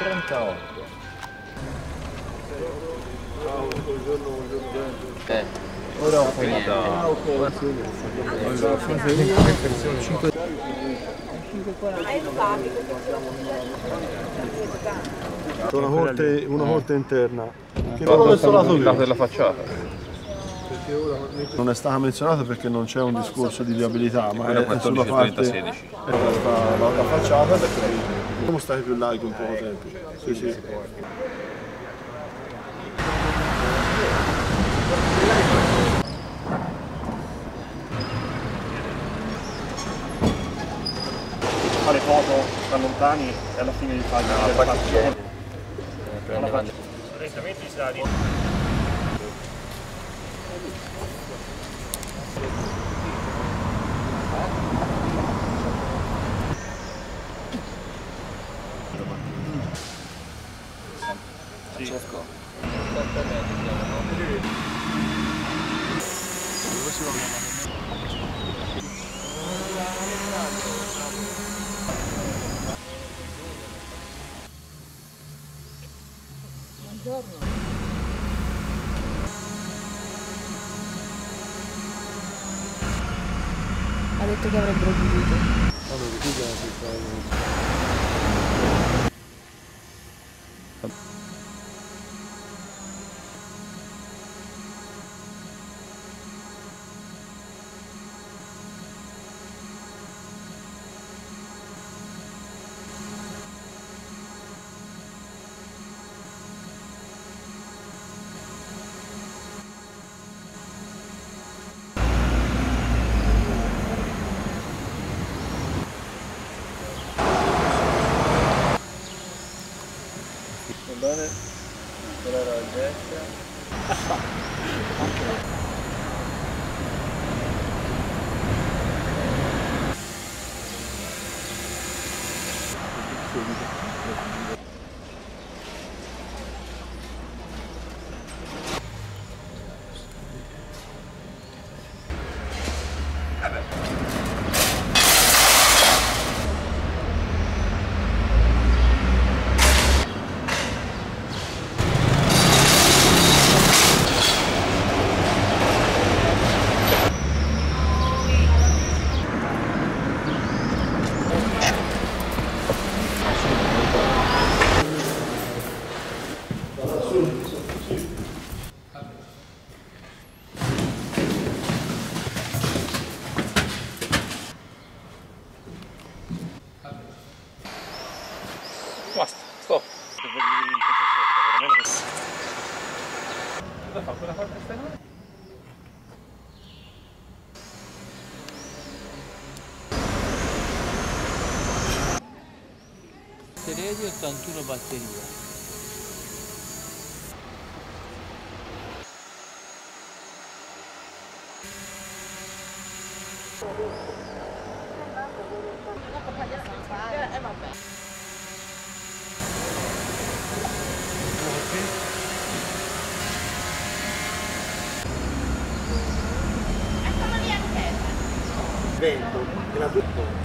38. Ora ho finito. Una corte interna. Che Però questo lato della facciata. Non è stata menzionata perché non c'è un discorso di viabilità, ma è sulla 14, parte 16. la facciata perché siamo stati più larghi un poco tempo. Sì, sì. Fare foto da lontani e alla fine di fare le facce. Orientamenti stati. Francesco. Buongiorno. Ha detto che avrebbero chiuso. Va bene? Quella era la destra. Basta, stop. Cosa fa quella parte esterna? Batterie di 81 batterie. Vento, era tutto.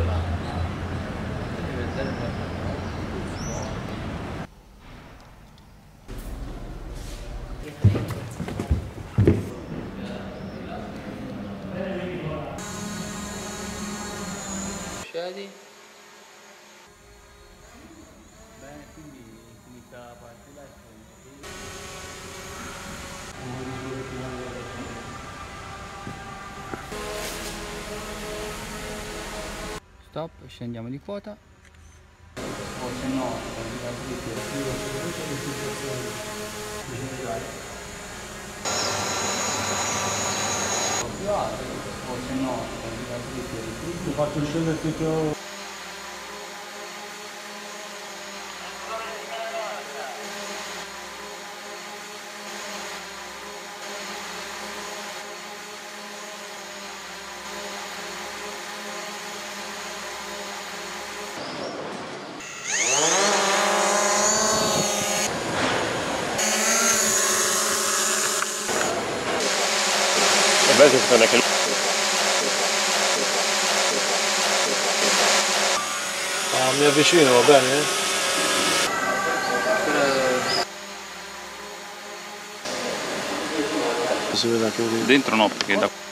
Scedi. Bene, quindi inizia la partita e stop, scendiamo di quota. O se no, o se no, Faccio scendere tutto. Beh, se non è che... Mi avvicino, va bene? si vede anche lì. Dentro no, perché da